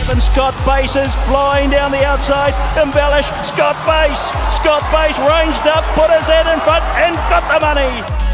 7, Scott Bass is flying down the outside. Embellish, Scott Bass ranged up, put his head in front and got the money.